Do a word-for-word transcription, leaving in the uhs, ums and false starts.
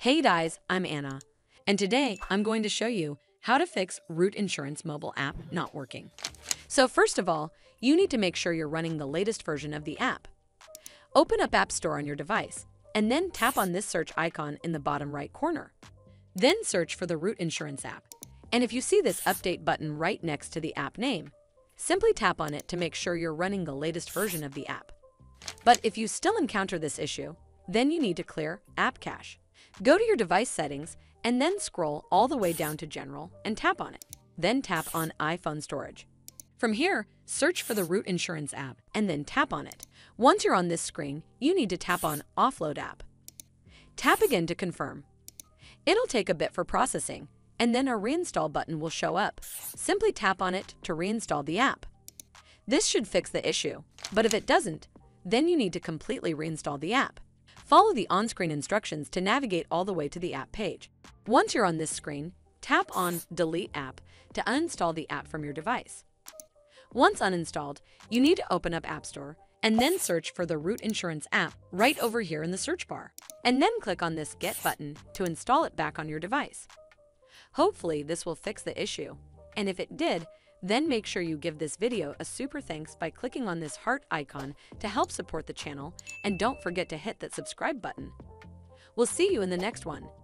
Hey guys, I'm Anna, and today I'm going to show you how to fix Root Insurance mobile app not working. So first of all, you need to make sure you're running the latest version of the app. Open up App Store on your device, and then tap on this search icon in the bottom right corner. Then search for the Root Insurance app, and if you see this update button right next to the app name, simply tap on it to make sure you're running the latest version of the app. But if you still encounter this issue, then you need to clear App Cache. Go to your device settings and then scroll all the way down to General and tap on it. Then tap on iPhone Storage. From here, search for the Root Insurance app and then tap on it. Once you're on this screen, you need to tap on Offload App. Tap again to confirm. It'll take a bit for processing, and then a Reinstall button will show up. Simply tap on it to reinstall the app. This should fix the issue, but if it doesn't, then you need to completely reinstall the app. Follow the on-screen instructions to navigate all the way to the app page. Once you're on this screen, tap on Delete App to uninstall the app from your device. Once uninstalled, you need to open up App Store and then search for the Root Insurance app right over here in the search bar, and then click on this Get button to install it back on your device. Hopefully this will fix the issue, and if it did, then make sure you give this video a super thanks by clicking on this heart icon to help support the channel, and don't forget to hit that subscribe button. We'll see you in the next one.